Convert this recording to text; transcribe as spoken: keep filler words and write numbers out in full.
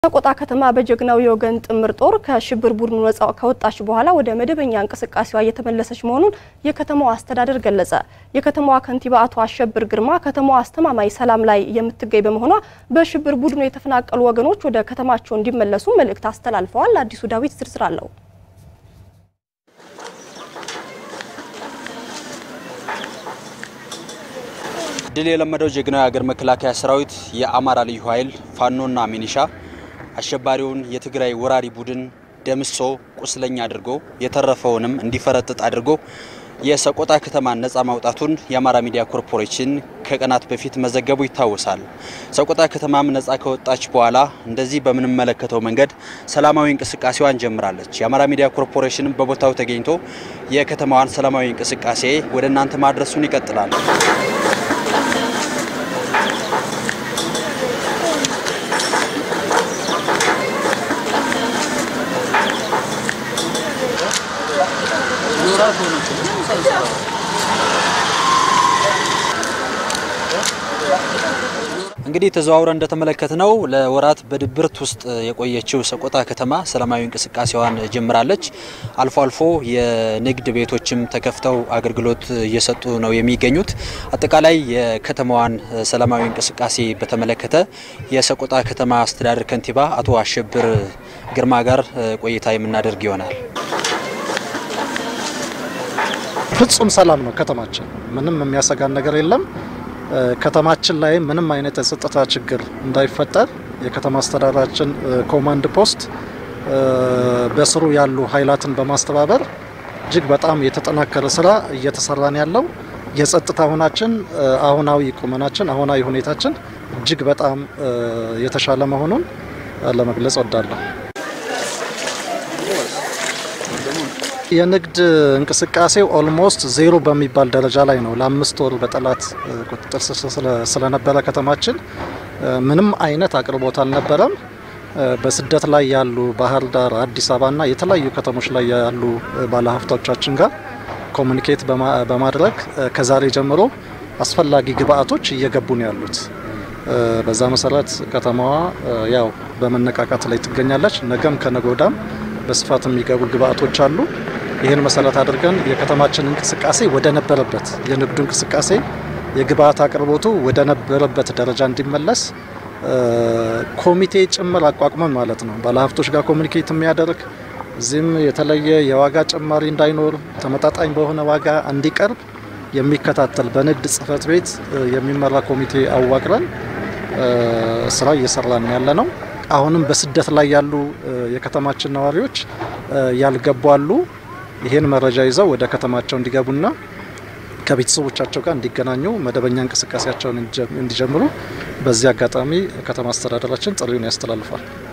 ሰቆጣ ከተማ በጀግናው የወገን ጥምር ጦር ከሽብር ቡድኑ ነፃ ከወጣች በኋላ ወደ መደበኛ እንቅስቃሴዋ እየተመለሰች መሆኑን የከተማው አስተዳደር ገለጸ። የከተማዋ ከንቲባ አቶ አሸብር ግርማ ከተማዋ አስተማማኝ ሰላም ላይ የምትገኝ በመሆኗ በሽብር ቡድኑ የተፈናቀሉ ወገኖች ወደ ከተማቸው እንዲመለሱ መልእክት አስተላልፈዋል። አዲሱ ዳዊት ዝርዝር አለው። ድል የለመደው ጀግናው የሀገር መከላከያ ሰራዊት የአማራ ልዩ ኃይል ፋኖና ሚኒሻ አሸባሪውን የትግራይ ወራሪ ቡድን ደምሶ ቁስለኛ አድርጎ የተረፈውንም እንዲፈረጥጥ አድርጎ የሰቆጣ ከተማን ነፃ ማውጣቱን የአማራ ሚዲያ ኮርፖሬሽን ከቀናት በፊት መዘገቡ ይታወሳል። ሰቆጣ ከተማም ነፃ ከወጣች በኋላ እንደዚህ በምንመለከተው መንገድ ሰላማዊ እንቅስቃሴዋን ጀምራለች። የአማራ ሚዲያ ኮርፖሬሽን በቦታው ተገኝቶ የከተማዋን ሰላማዊ እንቅስቃሴ ወደ እናንተ ማድረሱን ይቀጥላል። እንግዲህ ተዘዋውረን እንደተመለከትነው ለወራት በድብርት ውስጥ የቆየችው ሰቆጣ ከተማ ሰላማዊ እንቅስቃሴዋን ጀምራለች። አልፎ አልፎ የንግድ ቤቶችም ተከፍተው አገልግሎት እየሰጡ ነው የሚገኙት። አጠቃላይ የከተማዋን ሰላማዊ እንቅስቃሴ በተመለከተ የሰቆጣ ከተማ አስተዳደር ከንቲባ አቶ አሸብር ግርማ ጋር ቆይታ የምናደርግ ይሆናል። ፍጹም ሰላም ነው ከተማችን። ምንም የሚያሰጋን ነገር የለም። ከተማችን ላይ ምንም አይነት የጸጥታ ችግር እንዳይፈጠር የከተማ አስተዳደራችን ኮማንድ ፖስት በስሩ ያሉ ኃይላትን በማስተባበር እጅግ በጣም የተጠናከረ ስራ እየተሰራን ያለው የጸጥታ ሁናችን አሁናዊ ቁመናችን አሁናዊ ሁኔታችን እጅግ በጣም የተሻለ መሆኑን ለመግለጽ ወዳለሁ። የንግድ እንቅስቃሴው ኦልሞስት ዜሮ በሚባል ደረጃ ላይ ነው። ለአምስት ወር በጠላት ቁጥጥር ስለነበረ ከተማችን ምንም አይነት አቅርቦት አልነበረም። በስደት ላይ ያሉ ባህር ዳር፣ አዲስ አበባና የተለያዩ ከተሞች ላይ ያሉ ባለሀብቶቻችን ጋር ኮሙኒኬት በማድረግ ከዛሬ ጀምሮ አስፈላጊ ግብአቶች እየገቡ ነው ያሉት። በዛ መሰረት ከተማዋ ያው በመነቃቃት ላይ ትገኛለች። ነገም ከነጎዳም በስፋት የሚገቡ ግብአቶች አሉ። ይሄን መሰረት አድርገን የከተማችን እንቅስቃሴ ወደ ነበረበት የንግዱ እንቅስቃሴ የግብአት አቅርቦቱ ወደ ነበረበት ደረጃ እንዲመለስ ኮሚቴ ጭምር አቋቁመን ማለት ነው ባለሀብቶች ጋር ኮሙኒኬት የሚያደርግ እዚህም የተለየ የዋጋ ጭማሪ እንዳይኖር ተመጣጣኝ በሆነ ዋጋ እንዲቀርብ የሚከታተል በንግድ ጽሕፈት ቤት የሚመራ ኮሚቴ አዋቅረን ስራ እየሰራን ያለ ነው። አሁንም በስደት ላይ ያሉ የከተማችን ነዋሪዎች ያልገቡ አሉ። ይሄን መረጃ ይዘው ወደ ከተማቸው እንዲገቡና ከቤተሰቦቻቸው ጋር እንዲገናኙ መደበኛ እንቅስቃሴያቸውን እንዲጀምሩ በዚህ አጋጣሚ ከተማ አስተዳደራችን ጥሪውን ያስተላልፋል።